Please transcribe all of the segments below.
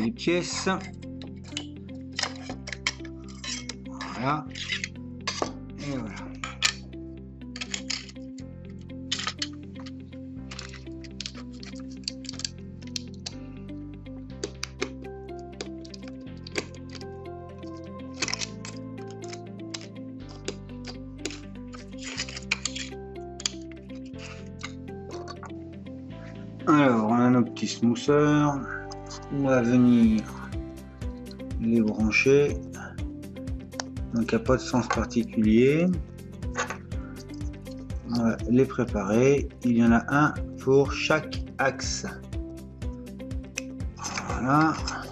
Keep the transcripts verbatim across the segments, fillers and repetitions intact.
les pièces. Voilà. Et voilà. Alors, on a nos petits smoothers. On va venir les brancher. Donc, il n'y a pas de sens particulier. On va les préparer. Il y en a un pour chaque axe. Voilà.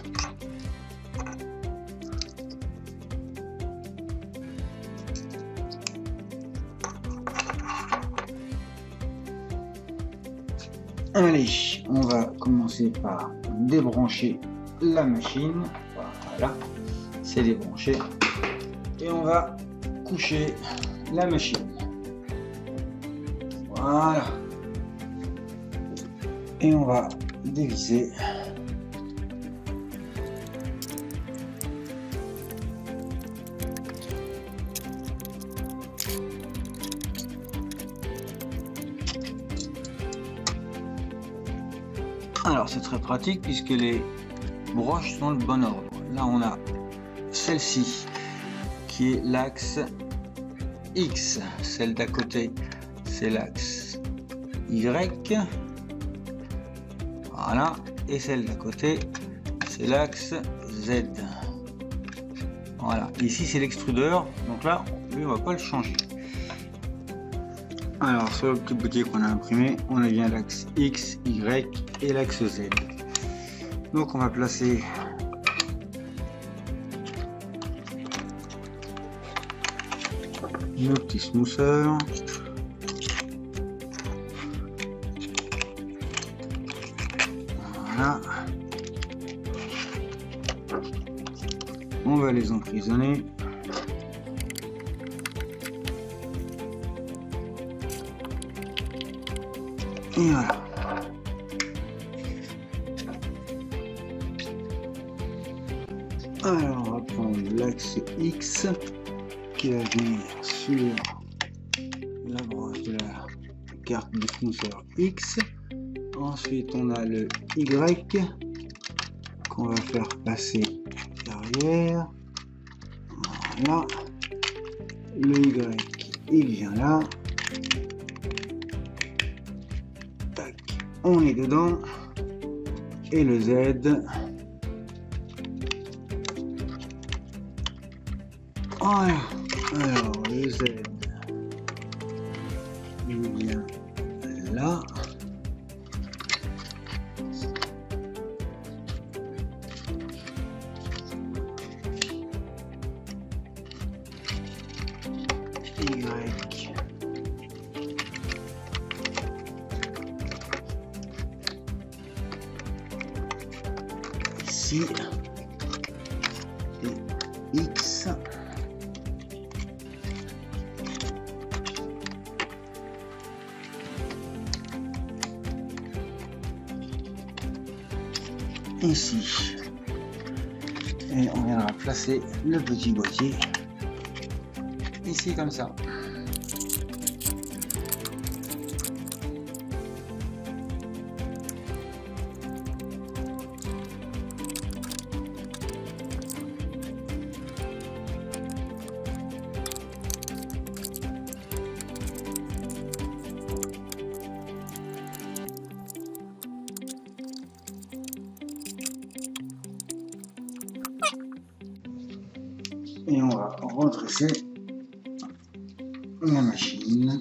Allez, on va commencer par débrancher la machine. Voilà, c'est débranché. Et on va coucher la machine. Voilà. Et on va dévisser. Alors c'est très pratique puisque les broches sont le bon ordre. Là on a celle-ci qui est l'axe X, celle d'à côté c'est l'axe Y, voilà, et celle d'à côté c'est l'axe Z. Voilà, ici c'est l'extrudeur, donc là lui on va pas le changer. Alors sur le petit boutier qu'on a imprimé, on a bien l'axe X, Y et l'axe Z. Donc on va placer nos petits smoothers. Voilà. On va les emprisonner. Et voilà. Alors on va prendre l'axe X qui va venir sur la broche de la carte de smoother X. Ensuite on a le Y qu'on va faire passer derrière. Voilà. Le Y il vient là. Tac. On est dedans. Et le Z. Voilà. Alors le Z il vient là. Y ici et X ici, et on viendra placer le petit boîtier ici comme ça. Et on va redresser la machine.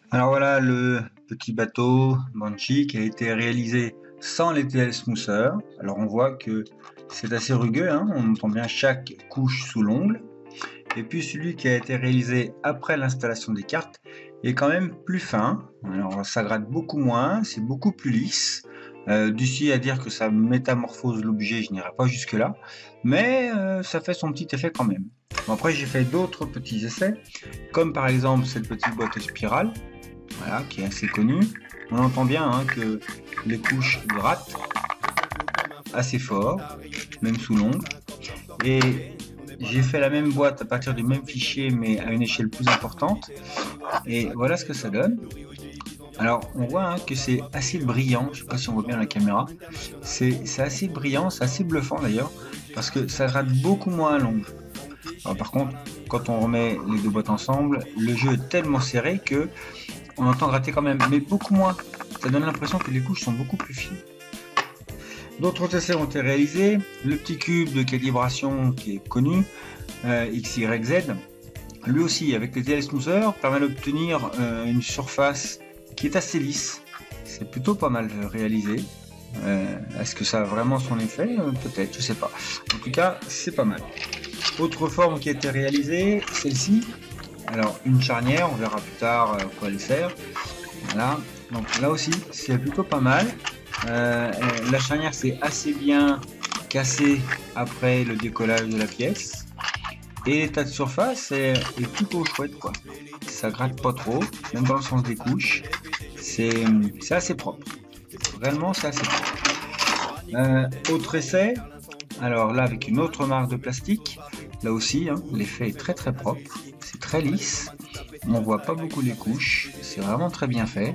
Alors voilà le petit bateau Banshee qui a été réalisé sans les T L Smoother. Alors on voit que c'est assez rugueux, hein, on entend bien chaque couche sous l'ongle. Et puis celui qui a été réalisé après l'installation des cartes est quand même plus fin. Alors ça gratte beaucoup moins, c'est beaucoup plus lisse. Euh, D'ici à dire que ça métamorphose l'objet, je n'irai pas jusque là, mais euh, ça fait son petit effet quand même. Bon, après j'ai fait d'autres petits essais, comme par exemple cette petite boîte spirale, voilà, qui est assez connue. On entend bien hein, que les couches grattent assez fort, même sous l'ongle. Et j'ai fait la même boîte à partir du même fichier, mais à une échelle plus importante. Et voilà ce que ça donne. Alors on voit hein, que c'est assez brillant, je sais pas si on voit bien la caméra, c'est assez brillant, c'est assez bluffant d'ailleurs, parce que ça gratte beaucoup moins à l'ongle. Par contre, quand on remet les deux boîtes ensemble, le jeu est tellement serré que on entend gratter quand même, mais beaucoup moins. Ça donne l'impression que les couches sont beaucoup plus fines. D'autres essais ont été réalisés, le petit cube de calibration qui est connu, euh, X Y Z, lui aussi avec les T L Smoother permet d'obtenir euh, une surface qui est assez lisse, c'est plutôt pas mal réalisé. Euh, Est-ce que ça a vraiment son effet? Peut-être, je sais pas. En tout cas, c'est pas mal. Autre forme qui a été réalisée, celle-ci. Alors, une charnière, on verra plus tard à quoi elle sert. Voilà, donc là aussi, c'est plutôt pas mal. Euh, la charnière s'est assez bien cassée après le décollage de la pièce. Et l'état de surface est, est plutôt chouette, quoi. Ça gratte pas trop, même dans le sens des couches. C'est assez propre. Réellement, c'est assez propre. Euh, autre essai, alors là avec une autre marque de plastique. Là aussi, hein, l'effet est très très propre. C'est très lisse. On voit pas beaucoup les couches. C'est vraiment très bien fait.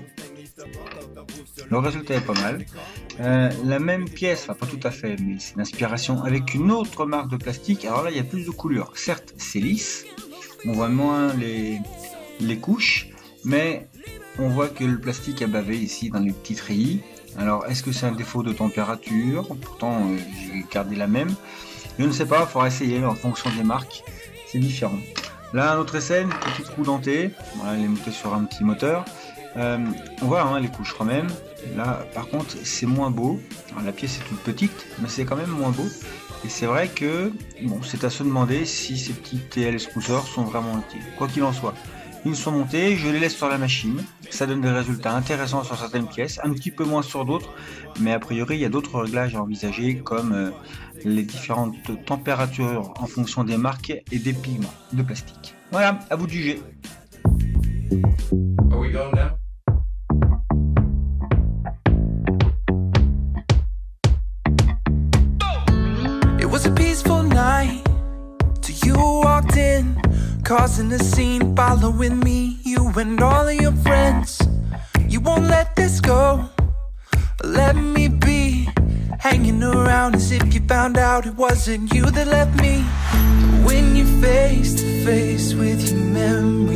Le résultat est pas mal. Euh, la même pièce, enfin pas tout à fait, mais c'est une inspiration avec une autre marque de plastique. Alors là, il y a plus de couleurs. Certes, c'est lisse. On voit moins les, les couches, mais on voit que le plastique a bavé ici dans les petits treillis. Alors, est-ce que c'est un défaut de température? Pourtant, euh, j'ai gardé la même. Je ne sais pas, il faudra essayer en fonction des marques. C'est différent. Là, un autre essai, une petite roue dentée. Voilà, elle est montée sur un petit moteur. Euh, on voit hein, les couches quand même. Là, par contre, c'est moins beau. Alors, la pièce est toute petite, mais c'est quand même moins beau. Et c'est vrai que bon, c'est à se demander si ces petits T L Smoother sont vraiment utiles. Quoi qu'il en soit, ils sont montés, je les laisse sur la machine. Ça donne des résultats intéressants sur certaines pièces, un petit peu moins sur d'autres. Mais a priori, il y a d'autres réglages à envisager, comme euh, les différentes températures en fonction des marques et des pigments de plastique. Voilà, à vous de juger. Are we going now? It was a peaceful night till you walked in, causing a scene, following me, you and all of your friends. You won't let this go, let me be, hanging around as if you found out it wasn't you that left me. When you're face to face with your memories,